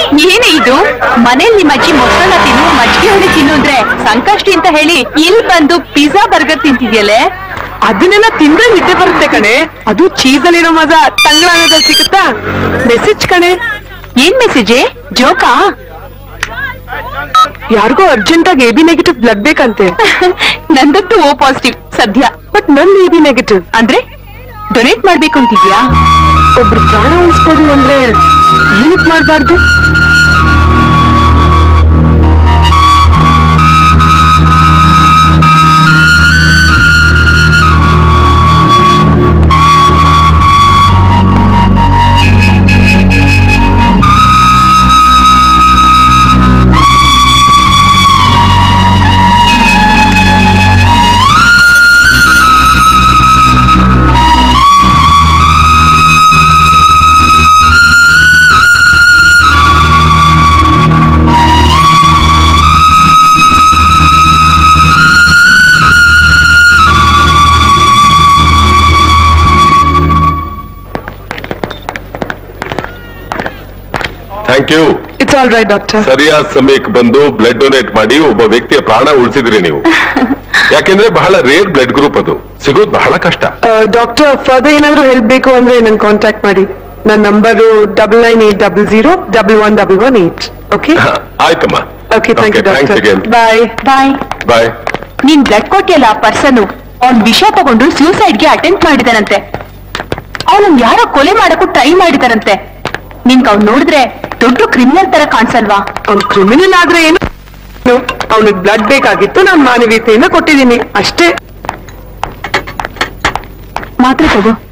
ಏನೇ ಇದು ಮನೇಲಿ ನಿಮ್ಮ ಅಜ್ಜಿ ಮೊಸರನ್ನ ತಿನ್ನು ಮಜ್ಜಿಗೆ ಹುಳಿ ತಿನ್ನು ಅಂದ್ರೆ ಸಂಕಷ್ಟಿ ಅಂತ ಹೇಳಿ ಇಲ್ಲಿ ಬಂದು ಪಿಜ್ಜಾ ಬರ್ಗರ್ ತಿಂತಿದ್ಯಲ್ಲೇ ಅದನ್ನೆಲ್ಲ ತಿಂದ್ರೆ ನಿದ್ದೆ ಬರುತ್ತೆ ಕಣೆ ಅದು ಚೀಸಲ್ಲಿರೋ ಮಜಾ ತಂಗ್ಳಾನದಲ್ಲಿ ಸಿಗುತ್ತಾ ಮೆಸೇಜ್ ಕಣೆ ಏನ್ ಮೆಸೇಜೆ ಜೋಕಾ ಯಾರಿಗೋ ಅರ್ಜೆಂಟ್ ಆಗಿ AB ನೆಗೆಟಿವ್ ಬ್ಲಡ್ ಬೇಕಂತೆ ನಂದಂತೂ O ಪಾಸಿಟಿವ್ ಸದ್ಯ ಬಟ್ ನನ್ AB ನೆಗೆಟಿವ್ ಅಂದ್ರೆ ಡೊನೇಟ್ ಮಾಡ್ಬೇಕು ಅಂತಿದ್ಯಾ ಒಬ್ರು ಪ್ರಾಣ ಉಳಿಸ್ಬೋದು ಅಂದ್ರೆ ಏನಕ್ ಮಾಡ್ಬಾರ್ದು thank you. It's all right doctor. ಸರಿಯಾದ ಸಮಯಕ್ಕೆ ಬಂದು ಬ್ಲಡ್ ಡೊನೇಟ್ ಮಾಡಿ ಒಬ್ಬ ವ್ಯಕ್ತಿಯ ಪ್ರಾಣ ಉಳಿಸಿದ್ರಿ ನೀವು. ಯಾಕೆಂದ್ರೆ ಬಹಳ ರೇರ್ ಬ್ಲಡ್ ಗ್ರೂಪ್ ಅದು ಸಿಗೋದು ಬಹಳ ಕಷ್ಟ. ಡಾಕ್ಟರ್ ಫರ್ದರ್ ಏನಾದ್ರು ಹೆಲ್ಪ್ ಬೇಕು ಅಂದ್ರೆ ನನ್ ಕಾಂಟ್ಯಾಕ್ಟ್ ಮಾಡಿ. ನನ್ನ ನಂಬರು 9980011118. ಓಕೆ ಆಯ್ತಮ್ಮ. Okay thank you doctor. Bye bye bye. ನೀನ್ ಬ್ಲಡ್ ಕೊಟ್ಟಿಯಲ್ಲ ಆ ಪರ್ಸನ್ ಅವ್ನ್ ವಿಷ ತಗೊಂಡು ಸೂಸೈಡ್ಗೆ ಅಟೆಂಪ್ಟ್ ಮಾಡಿದಾನಂತೆ. ಅವನನ್ನ ಯಾರೋ ಕೊಲೆ ಮಾಡಕ್ಕೂ ಟ್ರೈ ಮಾಡಿದಾರಂತೆ. ನಿನ್ಗೆ ಅವ್ನು ನೋಡಿದ್ರೆ ದೊಡ್ಡ ಕ್ರಿಮಿನಲ್ ತರ ಕಾಣಿಸಲ್ವಾ? ಅವ್ನು ಕ್ರಿಮಿನಲ್ ಆದ್ರೆ ಏನು, ಅವನಿಗೆ ಬ್ಲಡ್ ಬೇಕಾಗಿತ್ತು, ನಾನು ಮಾನವೀಯತೆಯಿಂದ ಕೊಟ್ಟಿದ್ದೀನಿ ಅಷ್ಟೇ. ಮಾತ್ರ ತಗೋ.